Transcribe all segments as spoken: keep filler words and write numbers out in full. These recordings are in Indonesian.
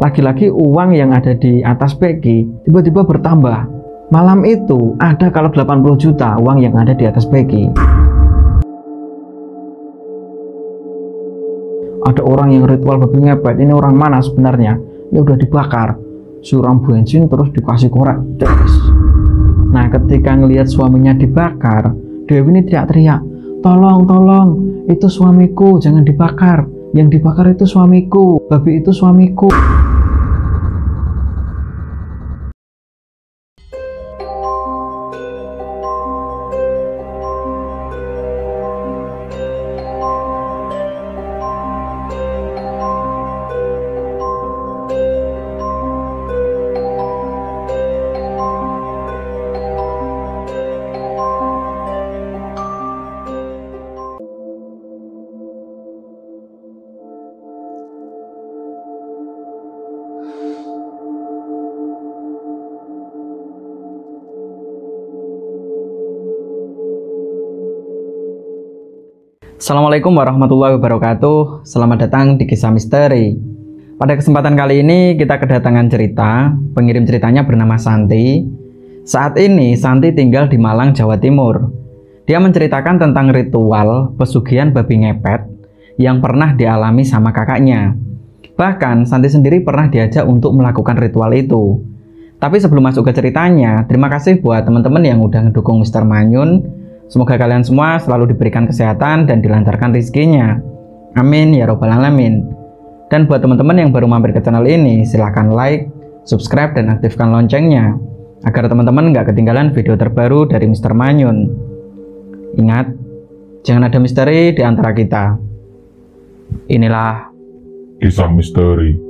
lagi-lagi uang yang ada di atas Peggy tiba-tiba bertambah. Malam itu ada kalau delapan puluh juta uang yang ada di atas Peggy. Ada orang yang ritual babi ngepet, ini orang mana sebenarnya? Ya udah dibakar, siram bensin terus dikasih korek. Nah, ketika ngelihat suaminya dibakar, Dewi ini teriak-teriak, tolong, tolong, itu suamiku, jangan dibakar. Yang dibakar itu suamiku, babi itu suamiku. Assalamualaikum warahmatullahi wabarakatuh. Selamat datang di Kisah Misteri. Pada kesempatan kali ini kita kedatangan cerita. Pengirim ceritanya bernama Santi. Saat ini Santi tinggal di Malang, Jawa Timur. Dia menceritakan tentang ritual pesugihan babi ngepet yang pernah dialami sama kakaknya. Bahkan Santi sendiri pernah diajak untuk melakukan ritual itu. Tapi sebelum masuk ke ceritanya, terima kasih buat teman-teman yang udah ngedukung Mister Manyun. Semoga kalian semua selalu diberikan kesehatan dan dilancarkan rezekinya. Amin ya robbal alamin. Dan buat teman-teman yang baru mampir ke channel ini, silahkan like, subscribe, dan aktifkan loncengnya agar teman-teman nggak ketinggalan video terbaru dari Mister Manyun. Ingat, jangan ada misteri di antara kita. Inilah Kisah Misteri.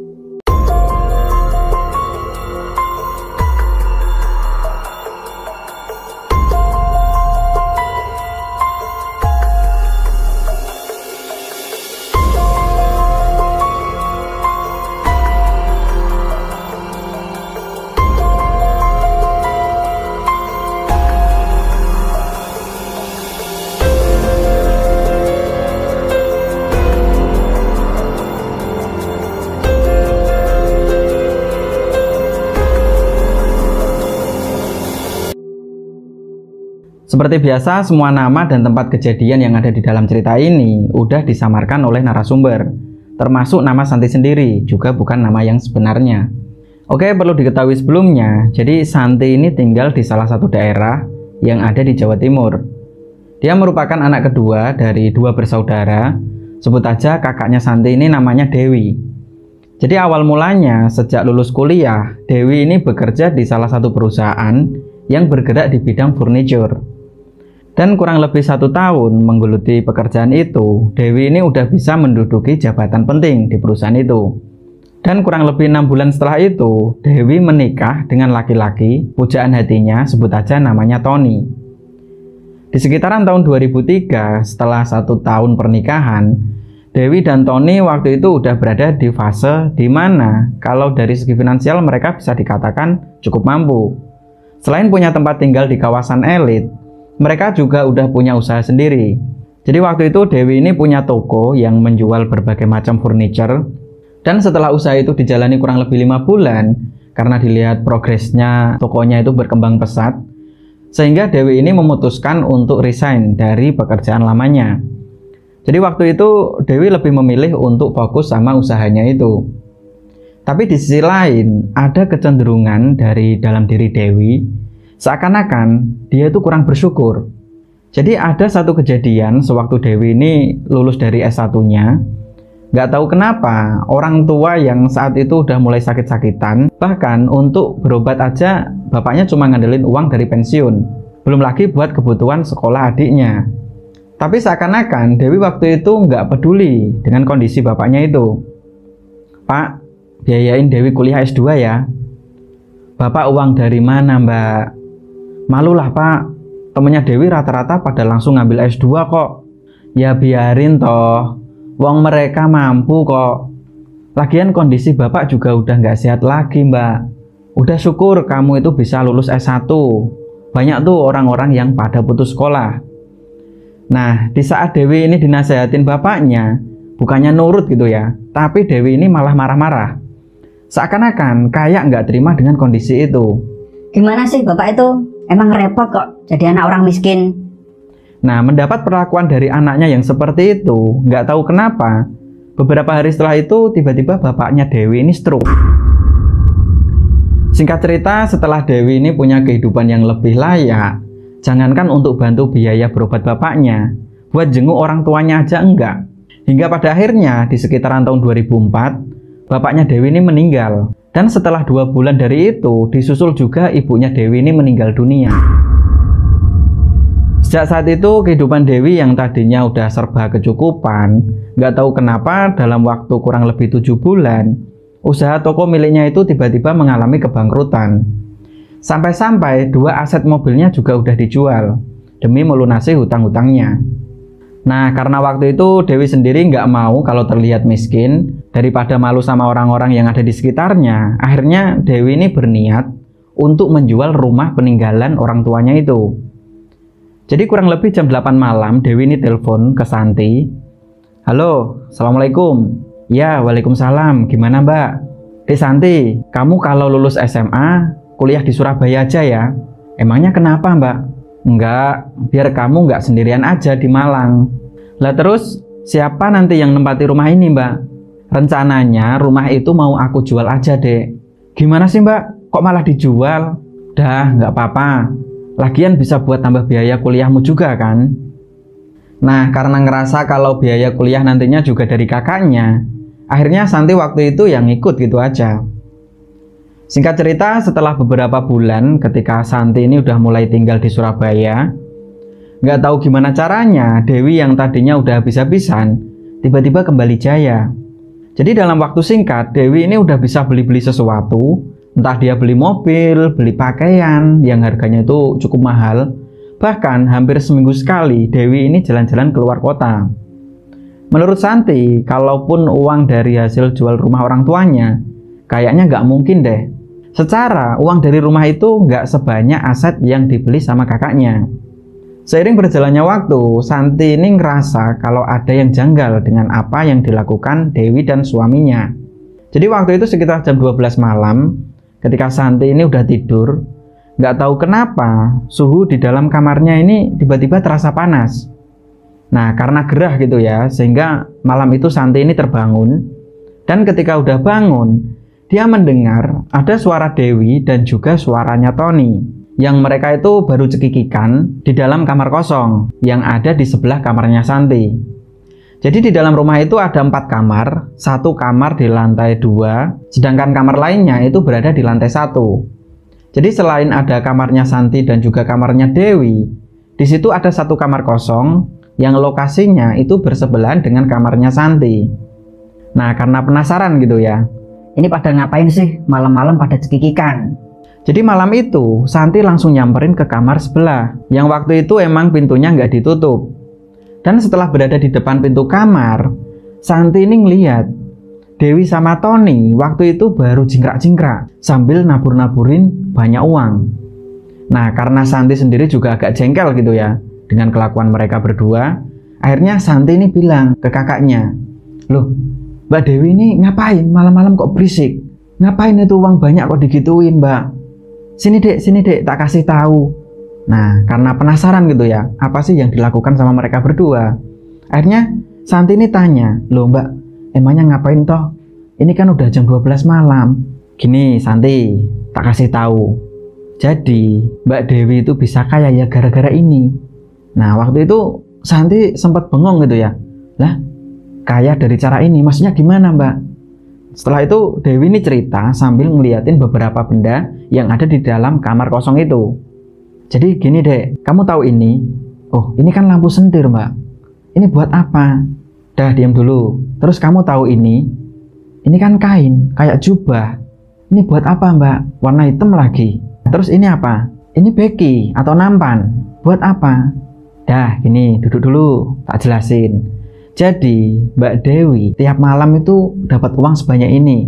Seperti biasa, semua nama dan tempat kejadian yang ada di dalam cerita ini udah disamarkan oleh narasumber, termasuk nama Santi sendiri, juga bukan nama yang sebenarnya. Oke, perlu diketahui sebelumnya, jadi Santi ini tinggal di salah satu daerah yang ada di Jawa Timur. Dia merupakan anak kedua dari dua bersaudara, sebut aja kakaknya Santi ini namanya Dewi. Jadi awal mulanya, sejak lulus kuliah, Dewi ini bekerja di salah satu perusahaan yang bergerak di bidang furniture. Dan kurang lebih satu tahun menggeluti pekerjaan itu, Dewi ini udah bisa menduduki jabatan penting di perusahaan itu. Dan kurang lebih enam bulan setelah itu, Dewi menikah dengan laki-laki, pujaan hatinya, sebut aja namanya Tony. Di sekitaran tahun dua ribu tiga, setelah satu tahun pernikahan, Dewi dan Tony waktu itu udah berada di fase di mana kalau dari segi finansial mereka bisa dikatakan cukup mampu. Selain punya tempat tinggal di kawasan elit, mereka juga udah punya usaha sendiri. Jadi waktu itu Dewi ini punya toko yang menjual berbagai macam furniture. Dan setelah usaha itu dijalani kurang lebih lima bulan, karena dilihat progresnya tokonya itu berkembang pesat, sehingga Dewi ini memutuskan untuk resign dari pekerjaan lamanya. Jadi waktu itu Dewi lebih memilih untuk fokus sama usahanya itu. Tapi di sisi lain, ada kecenderungan dari dalam diri Dewi, seakan-akan dia itu kurang bersyukur. Jadi ada satu kejadian sewaktu Dewi ini lulus dari S satu-nya. Nggak tahu kenapa orang tua yang saat itu udah mulai sakit-sakitan, bahkan untuk berobat aja bapaknya cuma ngandelin uang dari pensiun, belum lagi buat kebutuhan sekolah adiknya. Tapi seakan-akan Dewi waktu itu nggak peduli dengan kondisi bapaknya itu. Pak, biayain Dewi kuliah S dua ya. Bapak uang dari mana, Mbak? Malulah Pak, temennya Dewi rata-rata pada langsung ngambil S dua kok. Ya biarin toh, wong mereka mampu kok. Lagian kondisi Bapak juga udah nggak sehat lagi Mbak. Udah syukur kamu itu bisa lulus S satu. Banyak tuh orang-orang yang pada putus sekolah. Nah, di saat Dewi ini dinasehatin bapaknya, bukannya nurut gitu ya, tapi Dewi ini malah marah-marah. Seakan-akan kayak nggak terima dengan kondisi itu. Gimana sih Bapak itu? Emang repot kok jadi anak orang miskin. Nah, mendapat perlakuan dari anaknya yang seperti itu, nggak tahu kenapa, beberapa hari setelah itu tiba-tiba bapaknya Dewi ini stroke. Singkat cerita, setelah Dewi ini punya kehidupan yang lebih layak, jangankan untuk bantu biaya berobat bapaknya, buat jenguk orang tuanya aja enggak. Hingga pada akhirnya di sekitaran tahun dua ribu empat, bapaknya Dewi ini meninggal. Dan setelah dua bulan dari itu, disusul juga ibunya Dewi ini meninggal dunia. Sejak saat itu, kehidupan Dewi yang tadinya udah serba kecukupan, nggak tahu kenapa dalam waktu kurang lebih tujuh bulan, usaha toko miliknya itu tiba-tiba mengalami kebangkrutan. Sampai-sampai dua aset mobilnya juga udah dijual, demi melunasi hutang-hutangnya. Nah, karena waktu itu Dewi sendiri nggak mau kalau terlihat miskin, daripada malu sama orang-orang yang ada di sekitarnya, akhirnya Dewi ini berniat untuk menjual rumah peninggalan orang tuanya itu. Jadi kurang lebih jam delapan malam, Dewi ini telepon ke Santi. Halo, Assalamualaikum. Ya, Waalaikumsalam. Gimana Mbak? Dek Santi, kamu kalau lulus S M A, kuliah di Surabaya aja ya. Emangnya kenapa Mbak? Enggak, biar kamu nggak sendirian aja di Malang. Lah terus, siapa nanti yang nempati rumah ini Mbak? Rencananya rumah itu mau aku jual aja dek. Gimana sih Mbak? Kok malah dijual? Dah, nggak apa-apa. Lagian bisa buat tambah biaya kuliahmu juga kan? Nah, karena ngerasa kalau biaya kuliah nantinya juga dari kakaknya, akhirnya Santi waktu itu yang ikut gitu aja. Singkat cerita, setelah beberapa bulan ketika Santi ini udah mulai tinggal di Surabaya, nggak tahu gimana caranya, Dewi yang tadinya udah habis-habisan, tiba-tiba kembali jaya. Jadi dalam waktu singkat, Dewi ini udah bisa beli-beli sesuatu, entah dia beli mobil, beli pakaian yang harganya itu cukup mahal. Bahkan hampir seminggu sekali Dewi ini jalan-jalan keluar kota. Menurut Santi, kalaupun uang dari hasil jual rumah orang tuanya, kayaknya nggak mungkin deh. Secara uang dari rumah itu nggak sebanyak aset yang dibeli sama kakaknya. Seiring berjalannya waktu, Santi ini ngerasa kalau ada yang janggal dengan apa yang dilakukan Dewi dan suaminya. Jadi waktu itu sekitar jam dua belas malam, ketika Santi ini udah tidur, nggak tahu kenapa suhu di dalam kamarnya ini tiba-tiba terasa panas. Nah, karena gerah gitu ya, sehingga malam itu Santi ini terbangun. Dan ketika udah bangun, dia mendengar ada suara Dewi dan juga suaranya Tony, yang mereka itu baru cekikikan di dalam kamar kosong yang ada di sebelah kamarnya Santi. Jadi di dalam rumah itu ada empat kamar, satu kamar di lantai dua, sedangkan kamar lainnya itu berada di lantai satu. Jadi selain ada kamarnya Santi dan juga kamarnya Dewi, di situ ada satu kamar kosong yang lokasinya itu bersebelahan dengan kamarnya Santi. Nah, karena penasaran gitu ya, Ini pada ngapain sih malam-malam pada cekikikan? jadi malam itu Santi langsung nyamperin ke kamar sebelah yang waktu itu emang pintunya nggak ditutup. Dan setelah berada di depan pintu kamar, Santi ini ngeliat Dewi sama Tony waktu itu baru jingkrak-jingkrak sambil nabur-naburin banyak uang. Nah, karena Santi sendiri juga agak jengkel gitu ya dengan kelakuan mereka berdua, akhirnya Santi ini bilang ke kakaknya, "Loh, Mbak Dewi ini ngapain malam-malam kok berisik? Ngapain itu uang banyak kok digituin, Mbak? Sini dek, sini dek, tak kasih tahu." Nah, karena penasaran gitu ya, apa sih yang dilakukan sama mereka berdua, akhirnya Santi ini tanya, "Loh Mbak, emangnya ngapain toh? Ini kan udah jam dua belas malam. Gini Santi, tak kasih tahu. Jadi Mbak Dewi itu bisa kaya ya gara-gara ini." Nah, waktu itu Santi sempat bengong gitu ya. Lah, kaya dari cara ini, maksudnya gimana Mbak? Setelah itu Dewi ini cerita sambil ngeliatin beberapa benda yang ada di dalam kamar kosong itu. Jadi gini dek, kamu tahu ini? Oh, ini kan lampu sentir Mbak. Ini buat apa? Dah, diam dulu. Terus kamu tahu ini? Ini kan kain, kayak jubah. Ini buat apa Mbak? Warna hitam lagi. Terus ini apa? Ini beki atau nampan. Buat apa? Dah, gini, duduk dulu, tak jelasin. Jadi Mbak Dewi tiap malam itu dapat uang sebanyak ini.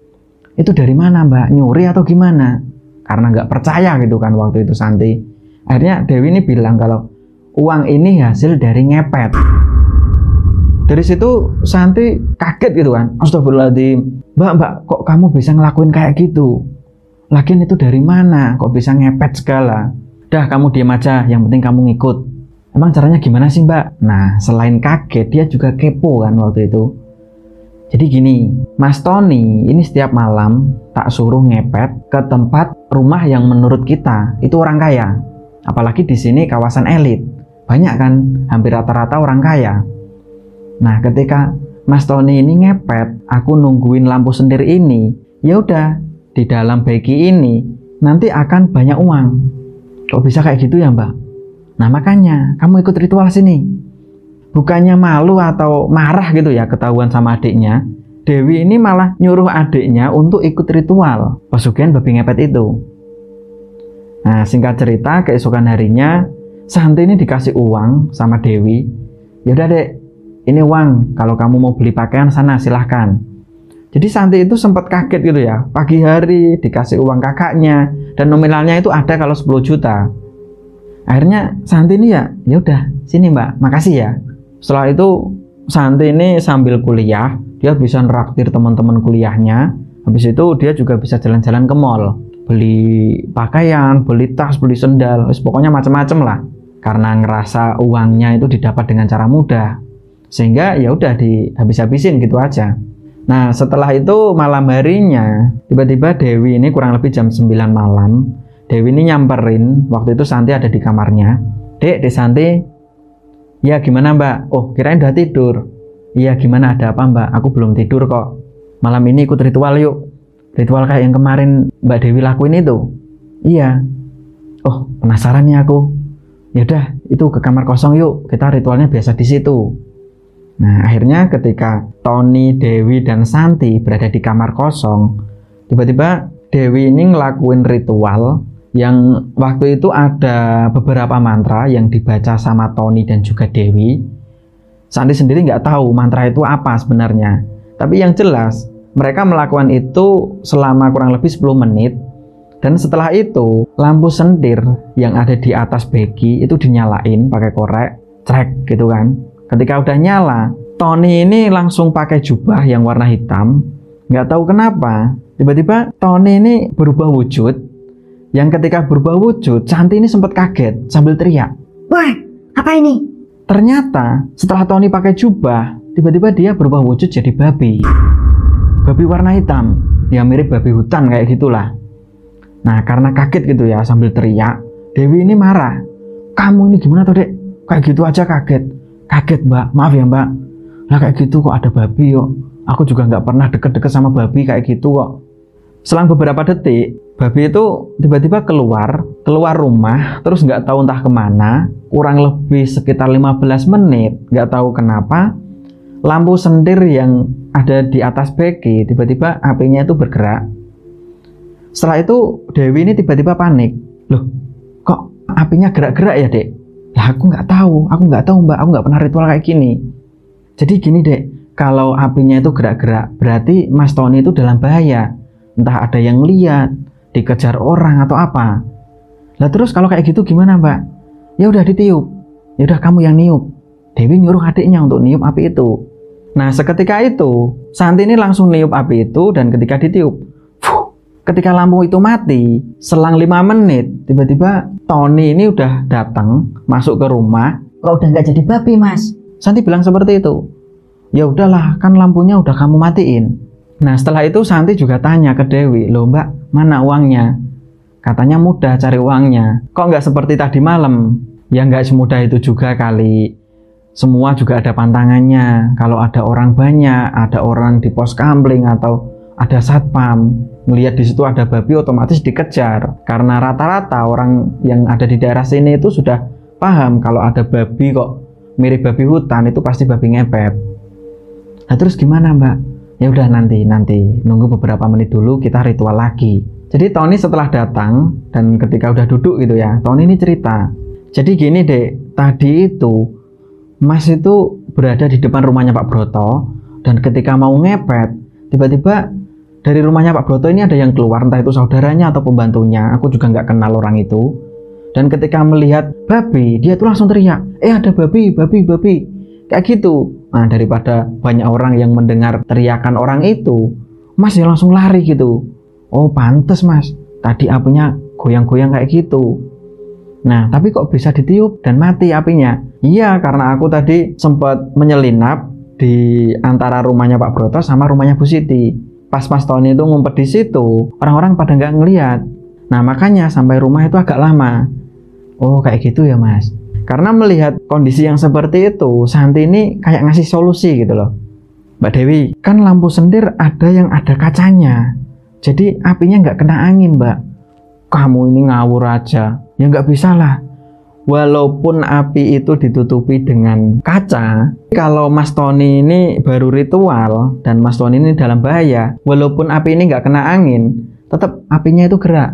Itu dari mana Mbak? Nyuri atau gimana? Karena nggak percaya gitu kan waktu itu Santi. Akhirnya Dewi ini bilang kalau uang ini hasil dari ngepet. Dari situ Santi kaget gitu kan. Astagfirullahaladzim, mbak mbak kok kamu bisa ngelakuin kayak gitu? Lagian itu dari mana? Kok bisa ngepet segala? Dah kamu diam aja, yang penting kamu ngikut. Emang caranya gimana sih mbak? Nah selain kaget dia juga kepo kan waktu itu. Jadi gini, Mas Tony ini setiap malam tak suruh ngepet ke tempat rumah yang menurut kita itu orang kaya. Apalagi di sini kawasan elit. Banyak kan, hampir rata-rata orang kaya. Nah, ketika Mas Tony ini ngepet, aku nungguin lampu sendir ini, ya udah, di dalam begi ini nanti akan banyak uang. Kok bisa kayak gitu ya, Mbak? Nah, makanya kamu ikut ritual sini. Bukannya malu atau marah gitu ya ketahuan sama adiknya, Dewi ini malah nyuruh adiknya untuk ikut ritual pesugihan babi ngepet itu. Nah, singkat cerita, keesokan harinya Santi ini dikasih uang sama Dewi. Yaudah dek, ini uang, kalau kamu mau beli pakaian sana silahkan. Jadi Santi itu sempat kaget gitu ya, pagi hari dikasih uang kakaknya dan nominalnya itu ada kalau sepuluh juta. Akhirnya Santi ini ya, yaudah sini mbak, makasih ya. Setelah itu Santi ini sambil kuliah, dia bisa neraktir teman-teman kuliahnya. Habis itu dia juga bisa jalan-jalan ke mall, beli pakaian, beli tas, beli sendal, pokoknya macam-macam lah. Karena ngerasa uangnya itu didapat dengan cara mudah, sehingga ya udah dihabis-habisin gitu aja. Nah setelah itu malam harinya tiba-tiba Dewi ini kurang lebih jam sembilan malam, Dewi ini nyamperin. Waktu itu Santi ada di kamarnya. Dek, Dek Santi. Ya gimana mbak? Oh kirain udah tidur. Iya gimana, ada apa mbak? Aku belum tidur kok. Malam ini ikut ritual yuk. Ritual kayak yang kemarin mbak Dewi lakuin itu. Iya. Oh penasaran nih aku. Yaudah itu ke kamar kosong yuk. Kita ritualnya biasa di situ. Nah akhirnya ketika Tony, Dewi dan Santi berada di kamar kosong, tiba-tiba Dewi ini ngelakuin ritual yang waktu itu ada beberapa mantra yang dibaca sama Tony dan juga Dewi. Santi sendiri nggak tahu mantra itu apa sebenarnya, tapi yang jelas mereka melakukan itu selama kurang lebih sepuluh menit. Dan setelah itu lampu sendir yang ada di atas begi itu dinyalain pakai korek, cek gitu kan. Ketika udah nyala, Tony ini langsung pakai jubah yang warna hitam. Nggak tahu kenapa tiba-tiba Tony ini berubah wujud. Yang ketika berubah wujud, Santi ini sempat kaget sambil teriak. Wah, apa ini? Ternyata setelah Tony pakai jubah, tiba-tiba dia berubah wujud jadi babi. Babi warna hitam, ya mirip babi hutan kayak gitulah. Nah karena kaget gitu ya sambil teriak, Dewi ini marah. Kamu ini gimana tuh dek? Kayak gitu aja kaget. Kaget mbak, maaf ya mbak. Lah kayak gitu kok ada babi kok. Aku juga nggak pernah deket-deket sama babi kayak gitu kok. Selang beberapa detik, babi itu tiba-tiba keluar, keluar rumah, terus nggak tahu entah kemana, kurang lebih sekitar lima belas menit, nggak tahu kenapa, lampu sendir yang ada di atas begi, tiba-tiba apinya itu bergerak. Setelah itu, Dewi ini tiba-tiba panik. Loh, kok apinya gerak-gerak ya dek? Lah aku nggak tahu, aku nggak tahu mbak, aku nggak pernah ritual kayak gini. Jadi gini dek, kalau apinya itu gerak-gerak, berarti Mas Tony itu dalam bahaya. Entah ada yang lihat, dikejar orang atau apa. Lah terus kalau kayak gitu gimana mbak? Ya udah ditiup. Ya udah kamu yang niup. Dewi nyuruh adiknya untuk niup api itu. Nah seketika itu Santi ini langsung niup api itu dan ketika ditiup, fuh, ketika lampu itu mati, selang lima menit tiba-tiba Tony ini udah datang masuk ke rumah. Kok udah nggak jadi babi mas? Santi bilang seperti itu. Ya udahlah kan lampunya udah kamu matiin. Nah setelah itu Santi juga tanya ke Dewi, loh mbak mana uangnya? Katanya mudah cari uangnya. Kok nggak seperti tadi malam? Ya nggak semudah itu juga kali. Semua juga ada pantangannya. Kalau ada orang banyak, ada orang di pos kamling atau ada satpam, melihat di situ ada babi otomatis dikejar. Karena rata-rata orang yang ada di daerah sini itu sudah paham kalau ada babi kok mirip babi hutan itu pasti babi ngepet. Nah terus gimana mbak? Ya udah nanti nanti nunggu beberapa menit dulu kita ritual lagi. Jadi Tony setelah datang dan ketika udah duduk gitu ya, Tony ini cerita. Jadi gini dek, tadi itu Mas itu berada di depan rumahnya Pak Broto dan ketika mau ngepet, tiba-tiba dari rumahnya Pak Broto ini ada yang keluar, entah itu saudaranya atau pembantunya. Aku juga nggak kenal orang itu. Dan ketika melihat babi, dia tuh langsung teriak, eh ada babi, babi, babi, kayak gitu. Nah, daripada banyak orang yang mendengar teriakan orang itu, Mas ya langsung lari gitu. Oh, pantes Mas, tadi apinya goyang-goyang kayak gitu. Nah, tapi kok bisa ditiup dan mati apinya? Iya, karena aku tadi sempat menyelinap di antara rumahnya Pak Broto sama rumahnya Bu Siti. Pas Mas Tony itu ngumpet di situ, orang-orang pada nggak ngeliat. Nah, makanya sampai rumah itu agak lama. Oh, kayak gitu ya Mas. Karena melihat kondisi yang seperti itu, Santi ini kayak ngasih solusi gitu loh. Mbak Dewi, kan lampu sendir ada yang ada kacanya. Jadi apinya nggak kena angin, Mbak. Kamu ini ngawur aja. Ya nggak bisa lah. Walaupun api itu ditutupi dengan kaca, kalau Mas Tony ini baru ritual dan Mas Tony ini dalam bahaya, walaupun api ini nggak kena angin, tetap apinya itu gerak.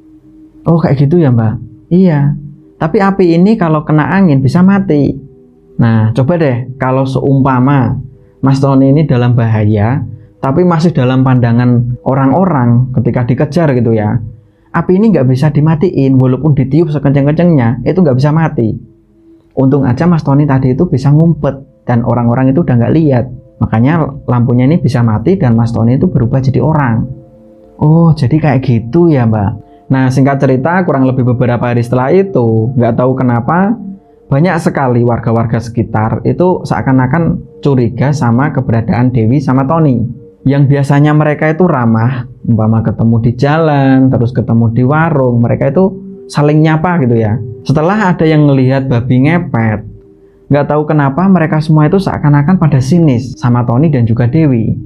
Oh, kayak gitu ya Mbak? Iya. Tapi api ini kalau kena angin bisa mati. Nah, coba deh kalau seumpama Mas Tony ini dalam bahaya, tapi masih dalam pandangan orang-orang ketika dikejar gitu ya. Api ini nggak bisa dimatiin, walaupun ditiup sekenceng-kencengnya, itu nggak bisa mati. Untung aja Mas Tony tadi itu bisa ngumpet, dan orang-orang itu udah nggak lihat. Makanya lampunya ini bisa mati, dan Mas Tony itu berubah jadi orang. Oh, jadi kayak gitu ya Mbak. Nah, singkat cerita, kurang lebih beberapa hari setelah itu, nggak tahu kenapa, banyak sekali warga-warga sekitar itu seakan-akan curiga sama keberadaan Dewi sama Tony. Yang biasanya mereka itu ramah, umpama ketemu di jalan, terus ketemu di warung, mereka itu saling nyapa gitu ya. Setelah ada yang ngelihat babi ngepet, nggak tahu kenapa mereka semua itu seakan-akan pada sinis sama Tony dan juga Dewi.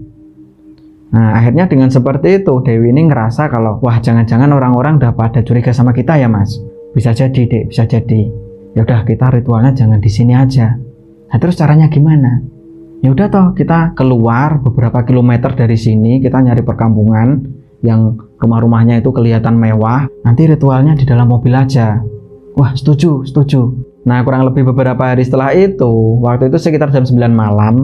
Nah, akhirnya dengan seperti itu, Dewi ini ngerasa kalau, wah jangan-jangan orang-orang udah pada curiga sama kita ya Mas. Bisa jadi dek, bisa jadi. Yaudah kita ritualnya jangan di sini aja. Nah, terus caranya gimana? Ya udah toh, kita keluar beberapa kilometer dari sini, kita nyari perkampungan yang rumah-rumahnya itu kelihatan mewah. Nanti ritualnya di dalam mobil aja. Wah, setuju, setuju. Nah, kurang lebih beberapa hari setelah itu, waktu itu sekitar jam sembilan malam,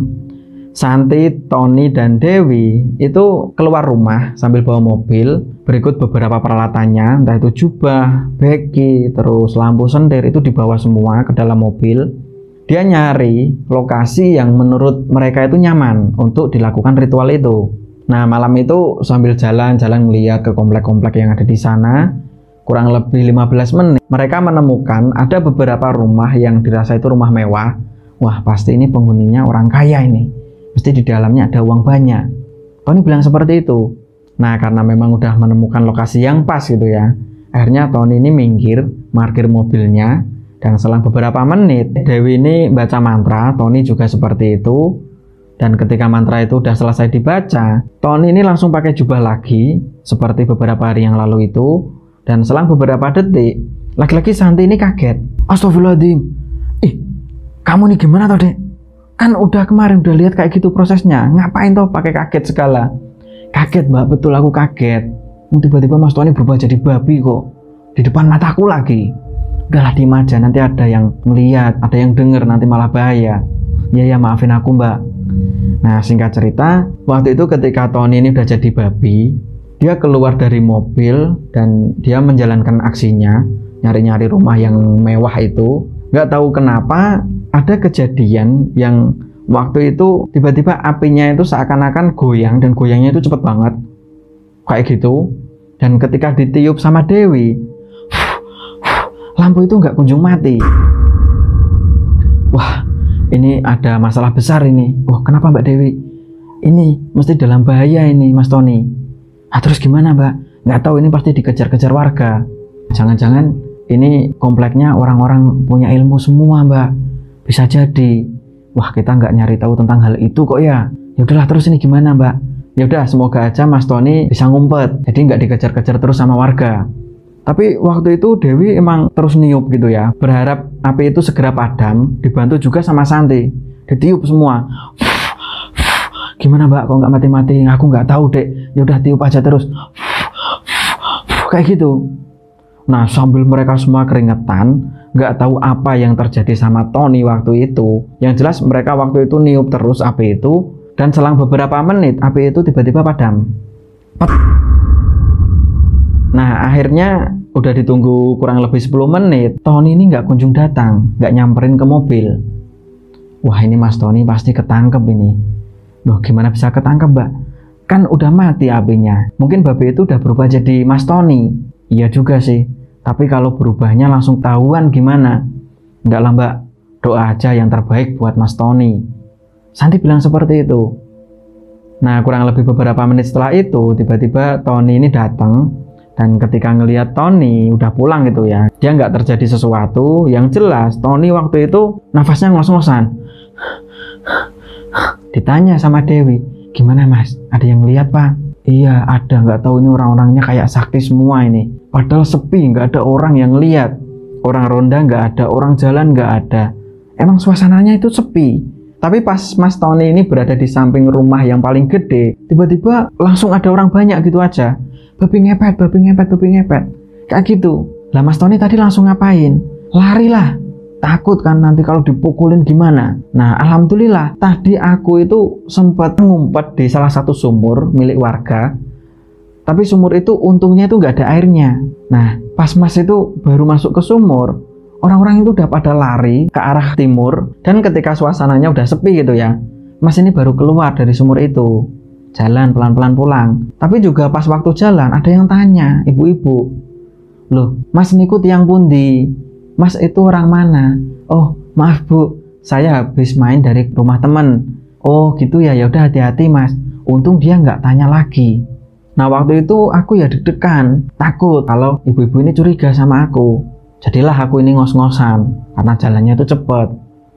Santi, Tony, dan Dewi itu keluar rumah sambil bawa mobil, berikut beberapa peralatannya, entah itu jubah, beki, terus lampu sendir, itu dibawa semua ke dalam mobil. Dia nyari lokasi yang menurut mereka itu nyaman untuk dilakukan ritual itu. Nah, malam itu sambil jalan-jalan melihat ke komplek-komplek yang ada di sana, kurang lebih lima belas menit, mereka menemukan ada beberapa rumah yang dirasa itu rumah mewah. Wah, pasti ini penghuninya orang kaya ini. Mesti di dalamnya ada uang banyak. Tony bilang seperti itu. Nah, karena memang udah menemukan lokasi yang pas gitu ya, akhirnya Tony ini minggir, parkir mobilnya, dan selang beberapa menit, Dewi ini baca mantra, Tony juga seperti itu. Dan ketika mantra itu udah selesai dibaca, Tony ini langsung pakai jubah lagi, seperti beberapa hari yang lalu itu. Dan selang beberapa detik, laki-laki Santi ini kaget. Astagfirullahaladzim. Ih, kamu nih gimana toh, Dek? Kan udah kemarin udah lihat kayak gitu prosesnya, ngapain toh pakai kaget segala? Kaget Mbak, betul aku kaget. Tiba-tiba Mas Tony berubah jadi babi kok di depan mataku lagi. Udahlah diem aja, nanti ada yang melihat, ada yang denger, nanti malah bahaya. Ya ya maafin aku Mbak. Nah, singkat cerita, waktu itu ketika Tony ini udah jadi babi, dia keluar dari mobil dan dia menjalankan aksinya, nyari-nyari rumah yang mewah itu. Nggak tahu kenapa ada kejadian yang waktu itu tiba-tiba apinya itu seakan-akan goyang, dan goyangnya itu cepet banget kayak gitu. Dan ketika ditiup sama Dewi, lampu itu nggak kunjung mati. Wah, ini ada masalah besar ini. Oh, kenapa Mbak Dewi? Ini mesti dalam bahaya ini Mas Tony. Ah, terus gimana Mbak? Nggak tahu, ini pasti dikejar-kejar warga. Jangan-jangan ini kompleknya orang-orang punya ilmu semua Mbak. Bisa jadi. Wah, kita nggak nyari tahu tentang hal itu kok ya. Ya udahlah, terus ini gimana Mbak? Ya udah, semoga aja Mas Tony bisa ngumpet, jadi nggak dikejar-kejar terus sama warga. Tapi waktu itu Dewi emang terus niup gitu ya, berharap api itu segera padam, dibantu juga sama Santi. Ditiup semua. Gimana Mbak, kok nggak mati-mati? Aku nggak tahu Dek. Ya udah, tiup aja terus. Kayak gitu. Nah, sambil mereka semua keringetan, nggak tahu apa yang terjadi sama Tony waktu itu. Yang jelas mereka waktu itu niup terus api itu, dan selang beberapa menit api itu tiba-tiba padam. Pet. Nah, akhirnya udah ditunggu kurang lebih sepuluh menit, Tony ini nggak kunjung datang, nggak nyamperin ke mobil. Wah, ini Mas Tony pasti ketangkep ini. Loh, gimana bisa ketangkep, Mbak? Kan udah mati apinya. Mungkin babe itu udah berubah jadi Mas Tony. Iya juga sih. Tapi kalau berubahnya langsung tahuan gimana? Enggak lah, Mbak. Doa aja yang terbaik buat Mas Tony. Santi bilang seperti itu. Nah, kurang lebih beberapa menit setelah itu, tiba-tiba Tony ini datang. Dan ketika ngelihat Tony udah pulang gitu ya, dia nggak terjadi sesuatu. Yang jelas, Tony waktu itu nafasnya ngos-ngosan. Ditanya sama Dewi, gimana Mas? Ada yang lihat Pak? Iya ada, nggak tahu ini orang-orangnya kayak sakti semua ini. Padahal sepi, nggak ada orang yang lihat. Orang ronda nggak ada, orang jalan nggak ada. Emang suasananya itu sepi. Tapi pas Mas Tony ini berada di samping rumah yang paling gede, tiba-tiba langsung ada orang banyak gitu aja. Babi ngepet, babi ngepet, babi ngepet. Kayak gitu. Lah Mas Tony tadi langsung ngapain? Lari lah. Takut kan nanti kalau dipukulin gimana. Nah alhamdulillah tadi aku itu sempat ngumpet di salah satu sumur milik warga. Tapi sumur itu untungnya itu nggak ada airnya. Nah pas Mas itu baru masuk ke sumur, orang-orang itu udah pada lari ke arah timur. Dan ketika suasananya udah sepi gitu ya, Mas ini baru keluar dari sumur itu. Jalan pelan-pelan pulang. Tapi juga pas waktu jalan ada yang tanya, ibu-ibu, loh Mas niku tiang pundi? Mas itu orang mana? Oh maaf Bu, saya habis main dari rumah temen. Oh gitu ya, ya udah hati-hati Mas. Untung dia nggak tanya lagi. Nah waktu itu aku ya deg-degan, takut kalau ibu-ibu ini curiga sama aku. Jadilah aku ini ngos-ngosan karena jalannya itu cepet.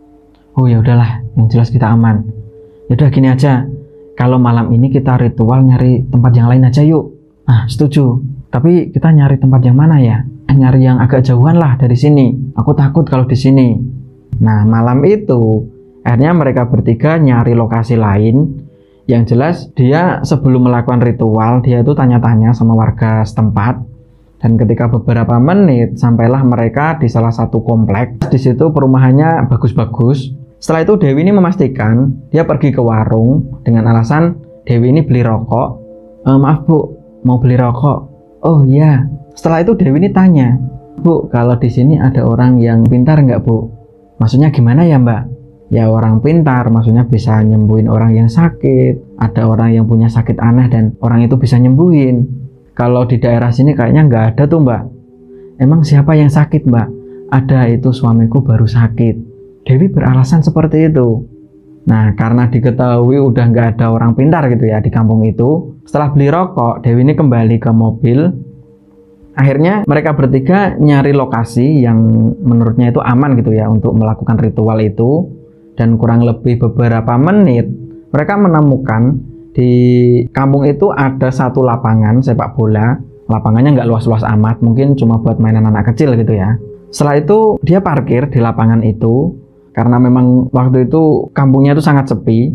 Oh ya udahlah, yang jelas kita aman. Ya udah gini aja, kalau malam ini kita ritual nyari tempat yang lain aja yuk. Nah setuju. Tapi kita nyari tempat yang mana ya? Nyari yang agak jauhan lah dari sini. Aku takut kalau di sini. Nah malam itu akhirnya mereka bertiga nyari lokasi lain. Yang jelas dia sebelum melakukan ritual dia itu tanya-tanya sama warga setempat. Dan ketika beberapa menit sampailah mereka di salah satu komplek. Di situ perumahannya bagus-bagus. Setelah itu Dewi ini memastikan dia pergi ke warung dengan alasan Dewi ini beli rokok. E, maaf Bu, mau beli rokok. Oh iya. Setelah itu Dewi ini tanya, Bu, kalau di sini ada orang yang pintar nggak Bu? Maksudnya gimana ya Mbak? Ya orang pintar, maksudnya bisa nyembuhin orang yang sakit. Ada orang yang punya sakit aneh dan orang itu bisa nyembuhin. Kalau di daerah sini kayaknya nggak ada tuh Mbak. Emang siapa yang sakit Mbak? Ada, itu suamiku baru sakit. Dewi beralasan seperti itu. Nah karena diketahui udah nggak ada orang pintar gitu ya di kampung itu. Setelah beli rokok, Dewi ini kembali ke mobil. Akhirnya mereka bertiga nyari lokasi yang menurutnya itu aman gitu ya untuk melakukan ritual itu. Dan kurang lebih beberapa menit mereka menemukan di kampung itu ada satu lapangan sepak bola. Lapangannya nggak luas-luas amat, mungkin cuma buat mainan anak kecil gitu ya. Setelah itu dia parkir di lapangan itu karena memang waktu itu kampungnya itu sangat sepi.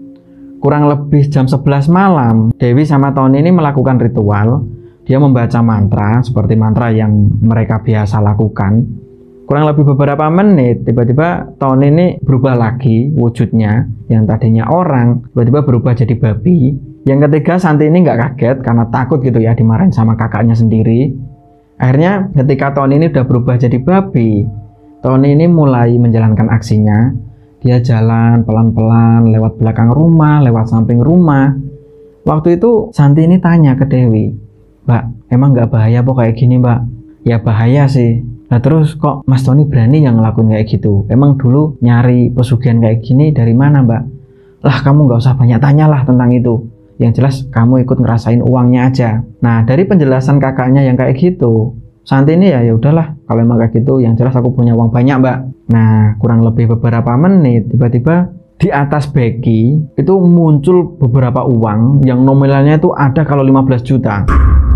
Kurang lebih jam sebelas malam Dewi sama Tony ini melakukan ritual. Dia membaca mantra seperti mantra yang mereka biasa lakukan. Kurang lebih beberapa menit tiba-tiba Tony ini berubah lagi wujudnya. Yang tadinya orang tiba-tiba berubah jadi babi. Yang ketiga Santi ini nggak kaget karena takut gitu ya dimarahin sama kakaknya sendiri. Akhirnya ketika Tony ini udah berubah jadi babi, Tony ini mulai menjalankan aksinya. Dia jalan pelan-pelan lewat belakang rumah, lewat samping rumah. Waktu itu Santi ini tanya ke Dewi, Mbak, emang nggak bahaya kok kayak gini Mbak? Ya bahaya sih. Nah terus kok Mas Tony berani yang ngelakuin kayak gitu? Emang dulu nyari pesugihan kayak gini dari mana Mbak? Lah kamu nggak usah banyak tanya lah tentang itu. Yang jelas kamu ikut ngerasain uangnya aja. Nah dari penjelasan kakaknya yang kayak gitu, Santi ini ya ya udahlah kalau emang kayak gitu, yang jelas aku punya uang banyak Mbak. Nah kurang lebih beberapa menit tiba-tiba di atas beki itu muncul beberapa uang yang nominalnya itu ada kalau lima belas juta.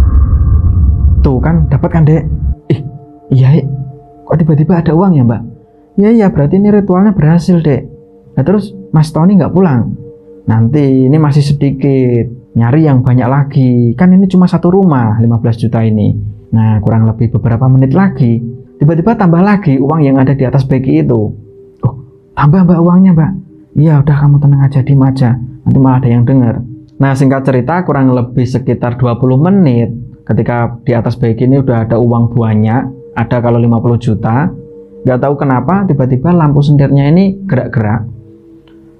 Tuh kan dapat kan Dek? Ih iya kok tiba-tiba ada uang ya Mbak? Iya iya berarti ini ritualnya berhasil Dek. Nah terus Mas Tony nggak pulang? Nanti ini masih sedikit, nyari yang banyak lagi. Kan ini cuma satu rumah lima belas juta ini. Nah kurang lebih beberapa menit lagi tiba-tiba tambah lagi uang yang ada di atas beki itu. Oh tambah Mbak uangnya Mbak? Iya udah kamu tenang aja, diem aja, nanti malah ada yang dengar. Nah singkat cerita kurang lebih sekitar dua puluh menit ketika di atas beki ini udah ada uang banyak, ada kalau lima puluh juta. Nggak tahu kenapa tiba-tiba lampu sendirnya ini gerak-gerak.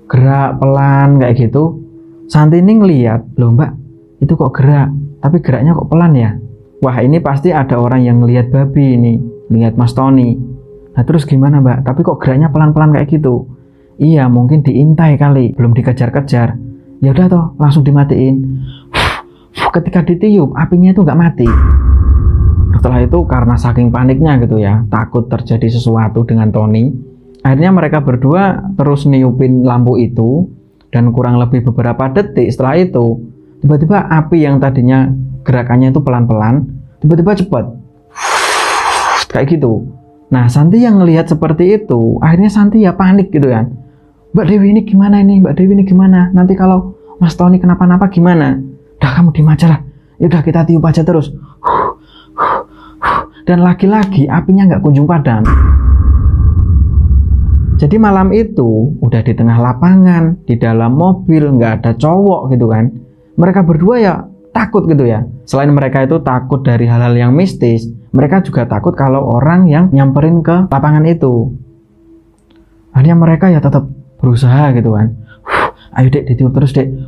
gerak pelan kayak gitu. Santi ini ngeliat, loh mbak, itu kok gerak, tapi geraknya kok pelan ya. Wah ini pasti ada orang yang ngeliat babi ini, lihat Mas Tony. Nah terus gimana mbak, tapi kok geraknya pelan-pelan kayak gitu? Iya mungkin diintai kali, belum dikejar-kejar. Ya udah toh, langsung dimatiin. Ketika ditiup, apinya itu nggak mati. Setelah itu karena saking paniknya gitu ya, takut terjadi sesuatu dengan Tony, akhirnya mereka berdua terus niupin lampu itu. Dan kurang lebih beberapa detik setelah itu, tiba-tiba api yang tadinya gerakannya itu pelan-pelan, tiba-tiba cepat. Kayak gitu. Nah, Santi yang ngelihat seperti itu, akhirnya Santi ya panik gitu kan. Mbak Dewi ini gimana ini? Mbak Dewi ini gimana? Nanti kalau Mas Tony kenapa-napa gimana? Udah kamu diem aja lah. Yaudah kita tiup aja terus. Dan lagi-lagi apinya nggak kunjung padam. Jadi malam itu udah di tengah lapangan, di dalam mobil, nggak ada cowok gitu kan. Mereka berdua ya takut gitu ya. Selain mereka itu takut dari hal-hal yang mistis, mereka juga takut kalau orang yang nyamperin ke lapangan itu. Akhirnya mereka ya tetap berusaha gitu kan. Ayo dek, ditiup terus dek.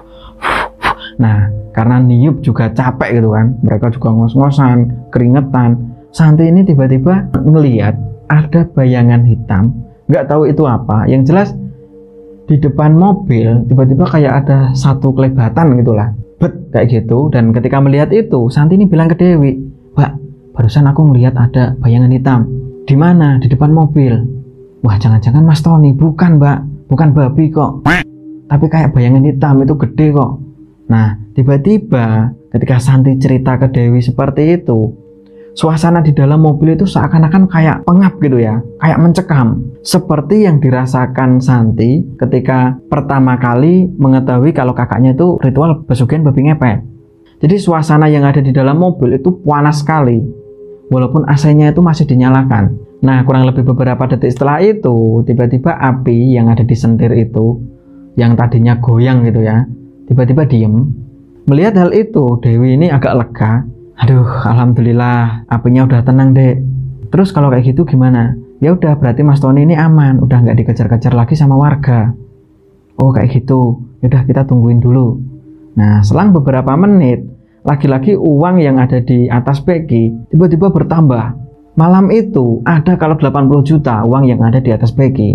Nah, karena niup juga capek gitu kan. Mereka juga ngos-ngosan, keringetan. Santi ini tiba-tiba ngeliat ada bayangan hitam. Nggak tahu itu apa, yang jelas di depan mobil tiba-tiba kayak ada satu kelebatan gitulah, bet kayak gitu. Dan ketika melihat itu, Santi ini bilang ke Dewi, Mbak, barusan aku melihat ada bayangan hitam. Di mana? Di depan mobil. Wah, jangan-jangan Mas Tony. Bukan mbak, bukan babi kok, tapi kayak bayangan hitam itu gede kok. Nah, tiba-tiba ketika Santi cerita ke Dewi seperti itu, suasana di dalam mobil itu seakan-akan kayak pengap gitu ya, kayak mencekam. Seperti yang dirasakan Santi ketika pertama kali mengetahui kalau kakaknya itu ritual pesugihan babi ngepet. Jadi suasana yang ada di dalam mobil itu panas sekali, walaupun A C-nya itu masih dinyalakan. Nah, kurang lebih beberapa detik setelah itu, tiba-tiba api yang ada di sentir itu, yang tadinya goyang gitu ya, tiba-tiba diem. Melihat hal itu, Dewi ini agak lega. Aduh, alhamdulillah apinya udah tenang dek. Terus kalau kayak gitu gimana? Ya udah, berarti Mas Tony ini aman, udah nggak dikejar-kejar lagi sama warga. Oh kayak gitu, yaudah kita tungguin dulu. Nah, selang beberapa menit, lagi-lagi uang yang ada di atas begi tiba-tiba bertambah. Malam itu ada kalau delapan puluh juta uang yang ada di atas begi.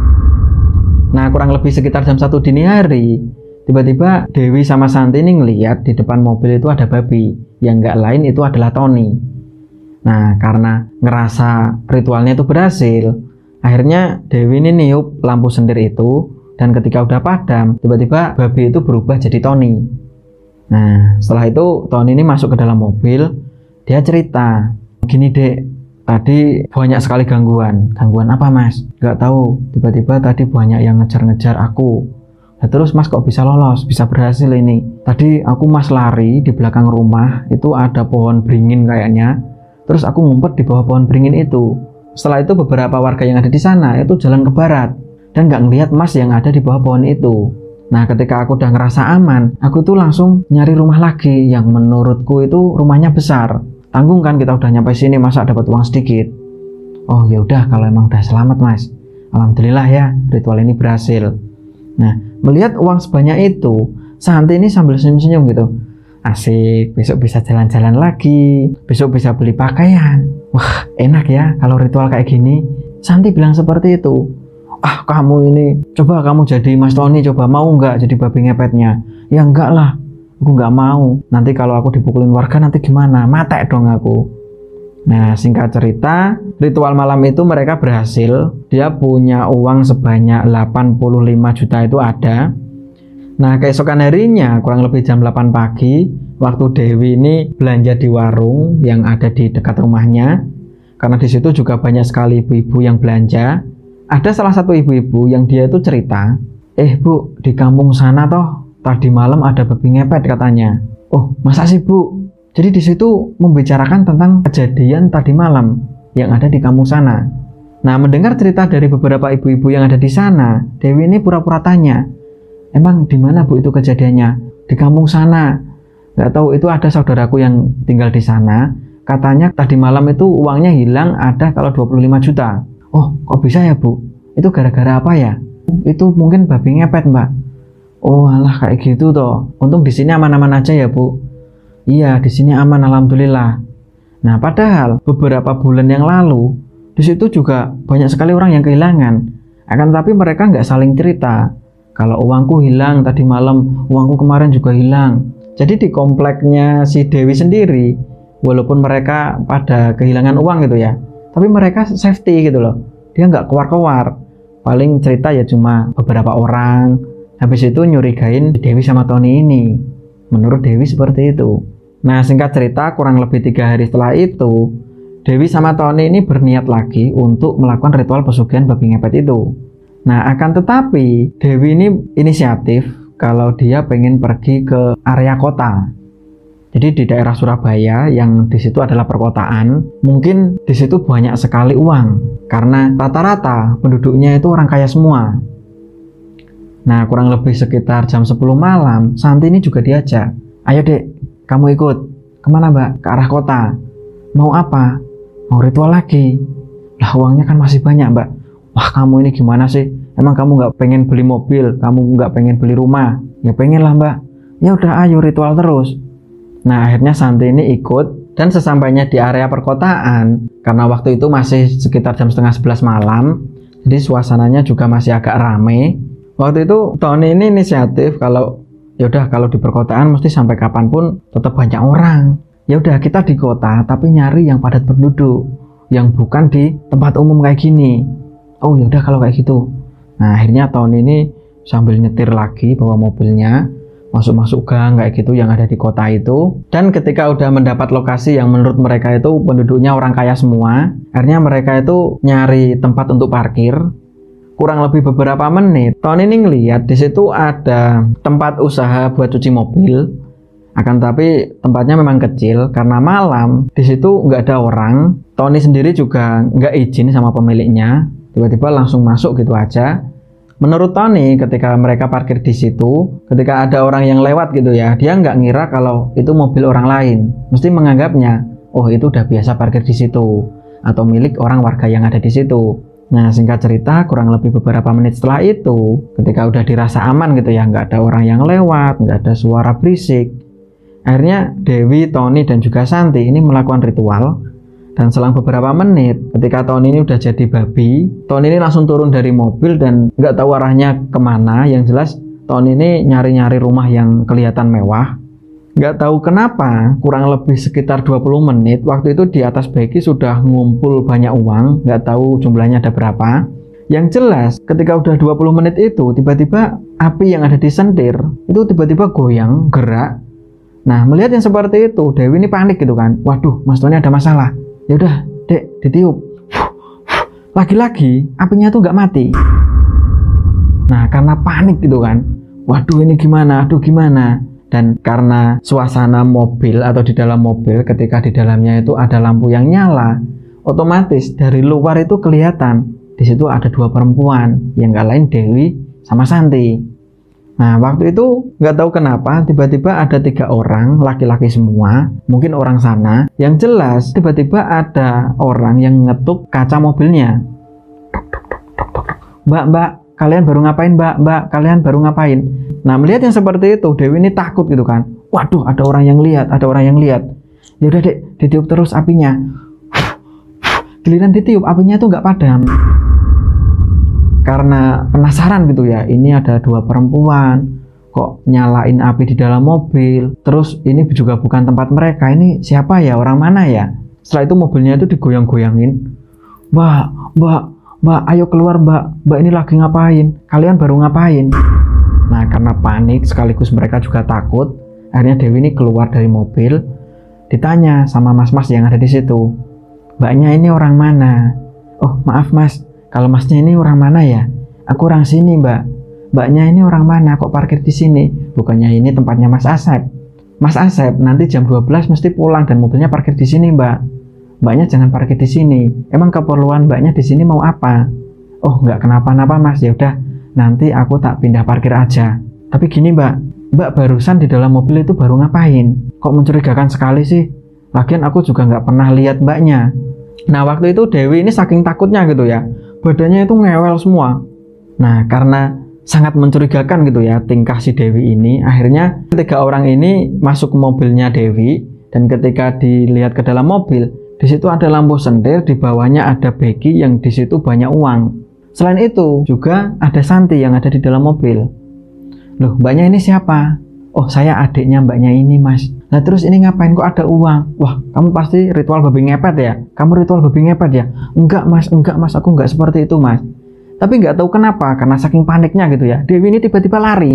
Nah, kurang lebih sekitar jam satu dini hari, tiba-tiba Dewi sama Santi ini ngeliat di depan mobil itu ada babi. Yang nggak lain itu adalah Tony. Nah, karena ngerasa ritualnya itu berhasil, akhirnya Dewi ini niup lampu sendir itu, dan ketika udah padam, tiba-tiba babi itu berubah jadi Tony. Nah, setelah itu Tony ini masuk ke dalam mobil, dia cerita, gini dek, tadi banyak sekali gangguan. Gangguan apa mas? Nggak tahu, tiba-tiba tadi banyak yang ngejar-ngejar aku. Nah, terus mas kok bisa lolos, bisa berhasil ini? Tadi aku mas lari di belakang rumah, itu ada pohon beringin kayaknya. Terus aku ngumpet di bawah pohon beringin itu. Setelah itu beberapa warga yang ada di sana itu jalan ke barat dan nggak ngelihat mas yang ada di bawah pohon itu. Nah, ketika aku udah ngerasa aman, aku tuh langsung nyari rumah lagi yang menurutku itu rumahnya besar. Tanggung kan kita udah nyampe sini, masa dapat uang sedikit. Oh ya udah, kalau emang udah selamat mas, alhamdulillah ya ritual ini berhasil. Nah, melihat uang sebanyak itu, Santi ini sambil senyum-senyum gitu. Asik, besok bisa jalan-jalan lagi, besok bisa beli pakaian. Wah, enak ya kalau ritual kayak gini. Santi bilang seperti itu. Ah, kamu ini, coba kamu jadi Mas Tony, coba mau nggak jadi babi ngepetnya? Ya enggak lah, aku nggak mau. Nanti kalau aku dipukulin warga nanti gimana? Mate dong aku. Nah, singkat cerita, ritual malam itu mereka berhasil. Dia punya uang sebanyak delapan puluh lima juta itu ada. Nah, keesokan harinya kurang lebih jam delapan pagi, waktu Dewi ini belanja di warung yang ada di dekat rumahnya, karena di situ juga banyak sekali ibu-ibu yang belanja. Ada salah satu ibu-ibu yang dia itu cerita, eh bu, di kampung sana toh tadi malam ada babi ngepet katanya. Oh, masa sih bu? Jadi di situ membicarakan tentang kejadian tadi malam yang ada di kampung sana. Nah, mendengar cerita dari beberapa ibu-ibu yang ada di sana, Dewi ini pura-pura tanya, emang di mana bu itu kejadiannya? Di kampung sana. Nggak tahu, itu ada saudaraku yang tinggal di sana. Katanya tadi malam itu uangnya hilang ada kalau dua puluh lima juta. Oh, kok bisa ya bu? Itu gara-gara apa ya? Itu mungkin babi ngepet, Mbak. Oh alah, kayak gitu toh. Untung di sini aman-aman aja ya, Bu. Iya, di sini aman alhamdulillah. Nah, padahal beberapa bulan yang lalu di situ juga banyak sekali orang yang kehilangan. Akan tetapi mereka nggak saling cerita. Kalau uangku hilang tadi malam, uangku kemarin juga hilang. Jadi di kompleknya si Dewi sendiri, walaupun mereka pada kehilangan uang gitu ya, tapi mereka safety gitu loh. Dia nggak keluar-keluar. Paling cerita ya cuma beberapa orang. Habis itu nyurigain Dewi sama Tony ini. Menurut Dewi seperti itu. Nah, singkat cerita, kurang lebih tiga hari setelah itu, Dewi sama Tony ini berniat lagi untuk melakukan ritual pesugihan babi ngepet itu. Nah, akan tetapi Dewi ini inisiatif kalau dia pengen pergi ke area kota. Jadi di daerah Surabaya yang di situ adalah perkotaan, mungkin di situ banyak sekali uang karena rata-rata penduduknya itu orang kaya semua. Nah, kurang lebih sekitar jam sepuluh malam, Santi ini juga diajak. Ayo dek, kamu ikut. Kemana Mbak? Ke arah kota. Mau apa? Mau ritual lagi. Lah uangnya kan masih banyak Mbak. Wah kamu ini gimana sih? Emang kamu nggak pengen beli mobil? Kamu nggak pengen beli rumah? Ya pengen lah Mbak. Ya udah ayo ritual terus. Nah akhirnya Santi ini ikut. Dan sesampainya di area perkotaan, karena waktu itu masih sekitar jam setengah sebelas malam, jadi suasananya juga masih agak rame. Waktu itu Tony ini inisiatif kalau yaudah kalau di perkotaan mesti sampai kapanpun tetap banyak orang. Ya udah kita di kota tapi nyari yang padat penduduk, yang bukan di tempat umum kayak gini. Oh yaudah kalau kayak gitu. Nah akhirnya Tony ini sambil nyetir lagi bawa mobilnya masuk-masuk gang kayak gitu yang ada di kota itu. Dan ketika udah mendapat lokasi yang menurut mereka itu penduduknya orang kaya semua, akhirnya mereka itu nyari tempat untuk parkir. Kurang lebih beberapa menit, Tony ini ngeliat di situ ada tempat usaha buat cuci mobil. Akan tapi tempatnya memang kecil karena malam. Di situ nggak ada orang. Tony sendiri juga nggak izin sama pemiliknya. Tiba-tiba langsung masuk gitu aja. Menurut Tony, ketika mereka parkir di situ, ketika ada orang yang lewat gitu ya, dia nggak ngira kalau itu mobil orang lain. Mesti menganggapnya, oh itu udah biasa parkir di situ atau milik orang warga yang ada di situ. Nah singkat cerita kurang lebih beberapa menit setelah itu, ketika udah dirasa aman gitu ya, nggak ada orang yang lewat, nggak ada suara berisik, akhirnya Dewi, Tony dan juga Santi ini melakukan ritual. Dan selang beberapa menit ketika Tony ini udah jadi babi, Tony ini langsung turun dari mobil dan nggak tahu arahnya kemana. Yang jelas Tony ini nyari-nyari rumah yang kelihatan mewah. Nggak tahu kenapa, kurang lebih sekitar dua puluh menit, waktu itu di atas begi sudah ngumpul banyak uang, nggak tahu jumlahnya ada berapa. Yang jelas, ketika udah dua puluh menit itu, tiba-tiba api yang ada di sentir, itu tiba-tiba goyang, gerak. Nah, melihat yang seperti itu, Dewi ini panik gitu kan. Waduh, Mas Tony ada masalah. Ya udah, Dek, ditiup. Lagi-lagi, apinya tuh nggak mati. Nah, karena panik gitu kan. Waduh, ini gimana? Aduh, gimana? Dan karena suasana mobil atau di dalam mobil ketika di dalamnya itu ada lampu yang nyala, otomatis dari luar itu kelihatan di situ ada dua perempuan yang nggak lain Dewi sama Santi. Nah waktu itu nggak tahu kenapa tiba-tiba ada tiga orang laki-laki semua, mungkin orang sana. Yang jelas tiba-tiba ada orang yang ngetuk kaca mobilnya. Mbak, mbak, kalian baru ngapain mbak, mbak, kalian baru ngapain? Nah melihat yang seperti itu Dewi ini takut gitu kan. Waduh ada orang yang lihat, ada orang yang lihat. Ya udah dek, ditiup terus apinya. Giliran ditiup apinya tuh nggak padam. Karena penasaran gitu ya, ini ada dua perempuan kok nyalain api di dalam mobil. Terus ini juga bukan tempat mereka, ini siapa ya, orang mana ya? Setelah itu mobilnya itu digoyang-goyangin. Mbak, mbak, mbak, ayo keluar mbak, mbak ini lagi ngapain? Kalian baru ngapain? Nah karena panik sekaligus mereka juga takut, akhirnya Dewi ini keluar dari mobil. Ditanya sama mas-mas yang ada di situ, mbaknya ini orang mana? Oh maaf mas, kalau masnya ini orang mana ya? Aku orang sini mbak. Mbaknya ini orang mana kok parkir di sini? Bukannya ini tempatnya Mas Asep. Mas Asep nanti jam dua belas mesti pulang dan mobilnya parkir di sini mbak. Mbaknya jangan parkir di sini. Emang keperluan mbaknya di sini mau apa? Oh nggak kenapa-napa mas, ya udah nanti aku tak pindah parkir aja. Tapi gini mbak, mbak barusan di dalam mobil itu baru ngapain? Kok mencurigakan sekali sih? Lagian aku juga nggak pernah lihat mbaknya. Nah waktu itu Dewi ini saking takutnya gitu ya, badannya itu ngewel semua. Nah, karena sangat mencurigakan gitu ya tingkah si Dewi ini, akhirnya ketiga orang ini masuk ke mobilnya Dewi, dan ketika dilihat ke dalam mobil, di situ ada lampu sendir, di bawahnya ada begi yang di situ banyak uang. Selain itu juga ada Santi yang ada di dalam mobil. Loh, mbaknya ini siapa? Oh, saya adiknya mbaknya ini, mas. Nah, terus ini ngapain kok ada uang? Wah, kamu pasti ritual babi ngepet ya? Kamu ritual babi ngepet ya? Enggak mas, enggak mas, aku enggak seperti itu mas. Tapi nggak tahu kenapa, karena saking paniknya gitu ya, Dewi ini tiba-tiba lari.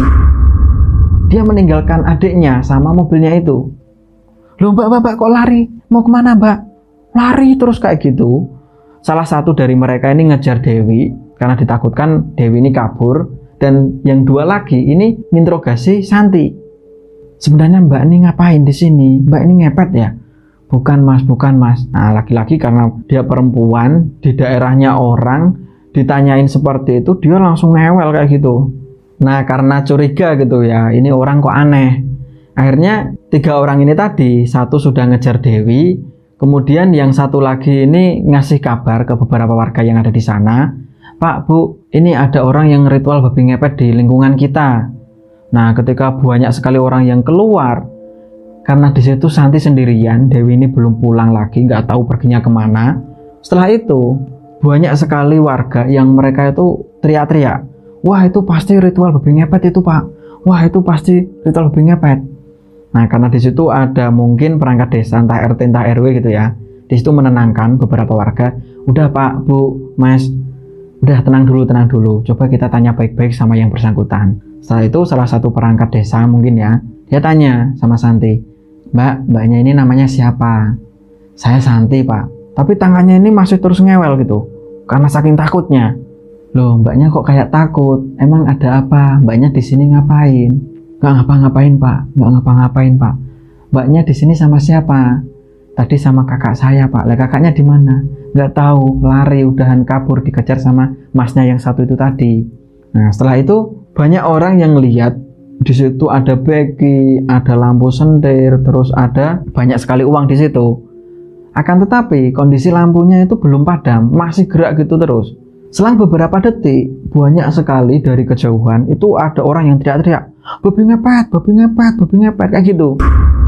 Dia meninggalkan adiknya sama mobilnya itu. Loh mbak, mbak, mbak kok lari? Mau kemana mbak? Lari terus kayak gitu. Salah satu dari mereka ini ngejar Dewi, karena ditakutkan Dewi ini kabur. Dan yang dua lagi ini nginterogasi Santi. Sebenarnya mbak ini ngapain di sini? Mbak ini ngepet ya? Bukan mas, bukan mas. Nah, laki-laki karena dia perempuan, di daerahnya orang, ditanyain seperti itu, dia langsung ngewel kayak gitu. Nah, karena curiga gitu ya, ini orang kok aneh. Akhirnya tiga orang ini tadi, satu sudah ngejar Dewi, kemudian yang satu lagi ini ngasih kabar ke beberapa warga yang ada di sana, Pak, Bu, ini ada orang yang ritual babi ngepet di lingkungan kita. Nah, ketika banyak sekali orang yang keluar, karena di situ Santi sendirian, Dewi ini belum pulang lagi, nggak tahu perginya kemana. Setelah itu banyak sekali warga yang mereka itu teriak-teriak, wah itu pasti ritual babi ngepet itu pak, wah itu pasti ritual babi ngepet. Nah, karena di situ ada mungkin perangkat desa, entah R T entah R W gitu ya, di situ menenangkan beberapa warga. Udah pak, bu, mas, udah tenang dulu, tenang dulu, coba kita tanya baik-baik sama yang bersangkutan. Setelah itu salah satu perangkat desa mungkin ya, dia tanya sama Santi, mbak, mbaknya ini namanya siapa? Saya Santi pak. Tapi tangannya ini masih terus ngewel gitu, karena saking takutnya. Loh, mbaknya kok kayak takut? Emang ada apa? Mbaknya di sini ngapain? Nggak ngapa-ngapain pak, nggak ngapa-ngapain pak. Mbaknya di sini sama siapa? Tadi sama kakak saya pak. Lah kakaknya di mana? Nggak tahu, lari, udahan kabur, dikejar sama masnya yang satu itu tadi. Nah, setelah itu banyak orang yang lihat di situ ada begi, ada lampu sendir, terus ada banyak sekali uang di situ. Akan tetapi kondisi lampunya itu belum padam, masih gerak gitu terus. Selang beberapa detik, banyak sekali dari kejauhan itu ada orang yang teriak-teriak, babi ngepet, babi ngepet, babi ngepet, kayak gitu.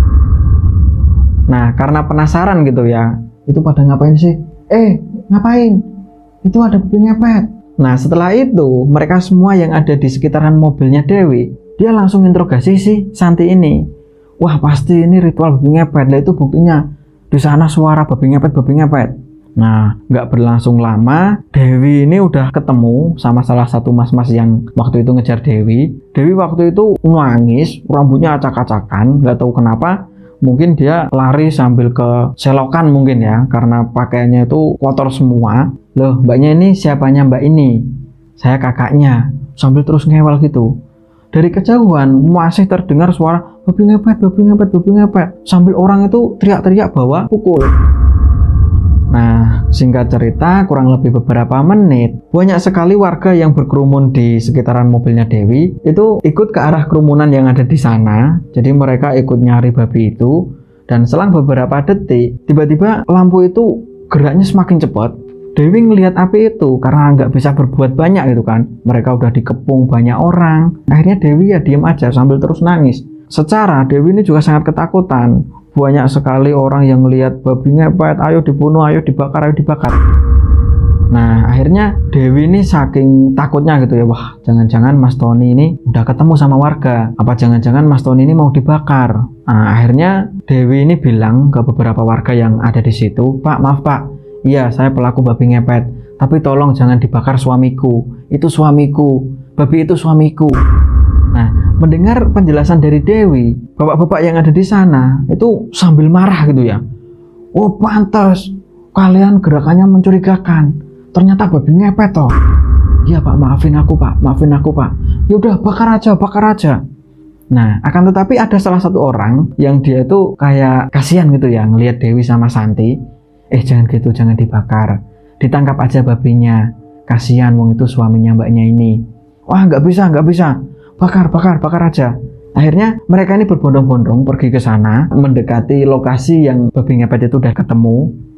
Nah, karena penasaran gitu ya, itu pada ngapain sih? Eh, ngapain? Itu ada babi ngepet. Nah, setelah itu mereka semua yang ada di sekitaran mobilnya Dewi, dia langsung interogasi si Santi ini. Wah, pasti ini ritual babi ngepet. Lah itu buktinya di sana suara babi ngepet, babi ngepet. Nah, nggak berlangsung lama, Dewi ini udah ketemu sama salah satu mas-mas yang waktu itu ngejar Dewi. Dewi waktu itu nangis, rambutnya acak-acakan, nggak tahu kenapa. Mungkin dia lari sambil ke selokan mungkin ya, karena pakaiannya itu kotor semua. Loh, mbaknya ini siapanya mbak ini? Saya kakaknya, sambil terus ngewel gitu. Dari kejauhan masih terdengar suara babi ngepet, babi ngepet, babi ngepet, sambil orang itu teriak-teriak bawa pukul. Nah, singkat cerita, kurang lebih beberapa menit, banyak sekali warga yang berkerumun di sekitaran mobilnya Dewi itu ikut ke arah kerumunan yang ada di sana. Jadi mereka ikut nyari babi itu, dan selang beberapa detik, tiba-tiba lampu itu geraknya semakin cepat. Dewi ngelihat api itu karena nggak bisa berbuat banyak gitu kan. Mereka udah dikepung banyak orang. Akhirnya Dewi ya diem aja sambil terus nangis. Secara Dewi ini juga sangat ketakutan. Banyak sekali orang yang ngelihat babi ngepet, ayo dibunuh, ayo dibakar, ayo dibakar. Nah, akhirnya Dewi ini saking takutnya gitu ya, wah jangan-jangan Mas Tony ini udah ketemu sama warga. Apa jangan-jangan Mas Tony ini mau dibakar? Nah, akhirnya Dewi ini bilang ke beberapa warga yang ada di situ, Pak, maaf Pak. Iya, saya pelaku babi ngepet, tapi tolong jangan dibakar suamiku. Itu suamiku, babi itu suamiku. Nah, mendengar penjelasan dari Dewi, bapak-bapak yang ada di sana itu sambil marah gitu ya. Oh, pantas kalian gerakannya mencurigakan. Ternyata babi ngepet toh. Iya Pak, maafin aku Pak, maafin aku Pak. Yaudah, bakar aja, bakar aja. Nah, akan tetapi ada salah satu orang yang dia itu kayak kasihan gitu ya, ngelihat Dewi sama Santi. Eh jangan gitu, jangan dibakar, ditangkap aja babinya, kasihan wong itu suaminya mbaknya ini. Wah nggak bisa, nggak bisa, bakar, bakar, bakar aja. Akhirnya mereka ini berbondong-bondong pergi ke sana, mendekati lokasi yang babi ngepet itu udah ketemu.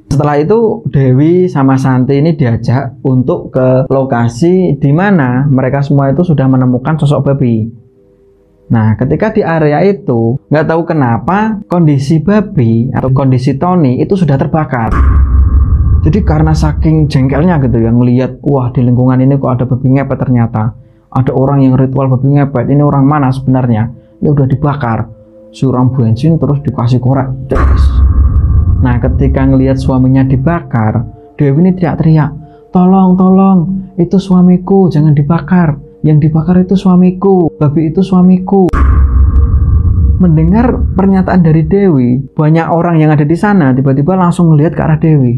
Setelah itu Dewi sama Santi ini diajak untuk ke lokasi di mana mereka semua itu sudah menemukan sosok babi. Nah, ketika di area itu, nggak tahu kenapa kondisi babi atau kondisi Tony itu sudah terbakar. Jadi karena saking jengkelnya gitu ya, ngelihat, wah di lingkungan ini kok ada babi ngepet ternyata. Ada orang yang ritual babi ngepet, ini orang mana sebenarnya? Ya udah dibakar. Siram bensin terus dikasih korek. Des. Nah, ketika ngelihat suaminya dibakar, Dewi ini teriak-teriak, tolong, tolong, itu suamiku, jangan dibakar. Yang dibakar itu suamiku, babi itu suamiku. Mendengar pernyataan dari Dewi, banyak orang yang ada di sana tiba-tiba langsung melihat ke arah Dewi.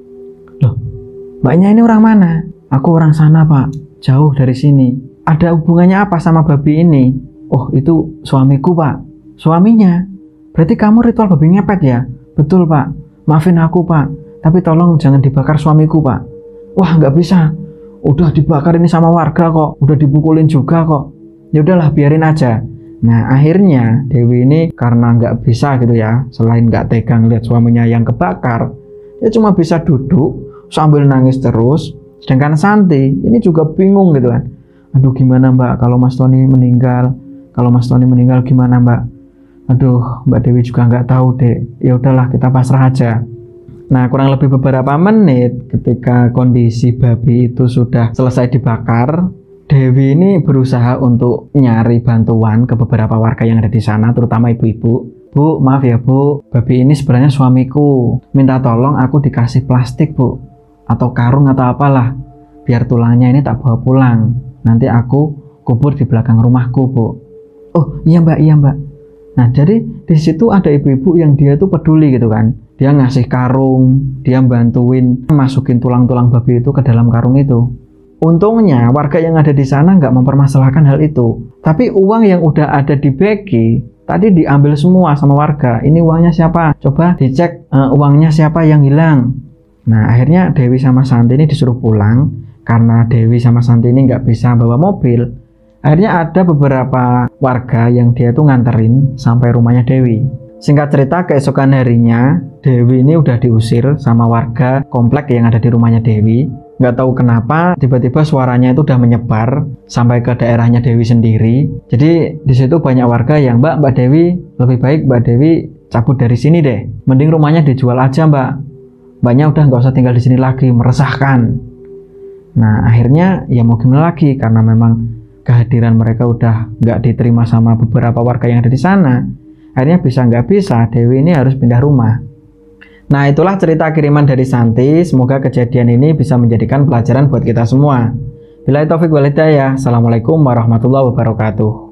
Loh, mbaknya ini orang mana? Aku orang sana, Pak, jauh dari sini. Ada hubungannya apa sama babi ini? Oh, itu suamiku, Pak. Suaminya? Berarti kamu ritual babi ngepet ya? Betul, Pak. Maafin aku, Pak. Tapi tolong jangan dibakar suamiku, Pak. Wah, nggak bisa. Udah dibakar ini sama warga kok, udah dipukulin juga kok. Ya udahlah, biarin aja. Nah, akhirnya Dewi ini karena nggak bisa gitu ya, selain nggak tegang lihat suaminya yang kebakar, dia cuma bisa duduk sambil nangis terus. Sedangkan Santi ini juga bingung gitu kan. Aduh, gimana Mbak kalau Mas Tony meninggal? Kalau Mas Tony meninggal gimana Mbak? Aduh, Mbak Dewi juga nggak tahu deh. Ya udahlah, kita pasrah aja. Nah, kurang lebih beberapa menit ketika kondisi babi itu sudah selesai dibakar, Dewi ini berusaha untuk nyari bantuan ke beberapa warga yang ada di sana, terutama ibu-ibu. Bu, maaf ya Bu, babi ini sebenarnya suamiku. Minta tolong aku dikasih plastik Bu, atau karung atau apalah, biar tulangnya ini tak bawa pulang. Nanti aku kubur di belakang rumahku Bu. Oh iya Mbak, iya Mbak. Nah, jadi di situ ada ibu-ibu yang dia tuh peduli gitu kan. Dia ngasih karung, dia bantuin masukin tulang-tulang babi itu ke dalam karung itu. Untungnya warga yang ada di sana nggak mempermasalahkan hal itu. Tapi uang yang udah ada di begi tadi diambil semua sama warga. Ini uangnya siapa? Coba dicek uh, uangnya siapa yang hilang. Nah, akhirnya Dewi sama Santi ini disuruh pulang karena Dewi sama Santi ini nggak bisa bawa mobil. Akhirnya ada beberapa warga yang dia tuh nganterin sampai rumahnya Dewi. Singkat cerita, keesokan harinya Dewi ini udah diusir sama warga komplek yang ada di rumahnya Dewi. Nggak tahu kenapa tiba-tiba suaranya itu udah menyebar sampai ke daerahnya Dewi sendiri. Jadi di situ banyak warga yang, Mbak, Mbak Dewi, lebih baik Mbak Dewi cabut dari sini deh. Mending rumahnya dijual aja Mbak. Mbaknya udah nggak usah tinggal di sini lagi, meresahkan. Nah, akhirnya ya mau gimana lagi, karena memang kehadiran mereka udah nggak diterima sama beberapa warga yang ada di sana. Akhirnya bisa nggak bisa, Dewi ini harus pindah rumah. Nah, itulah cerita kiriman dari Santi. Semoga kejadian ini bisa menjadikan pelajaran buat kita semua. Billahi taufik wal hidayah. Assalamualaikum warahmatullahi wabarakatuh.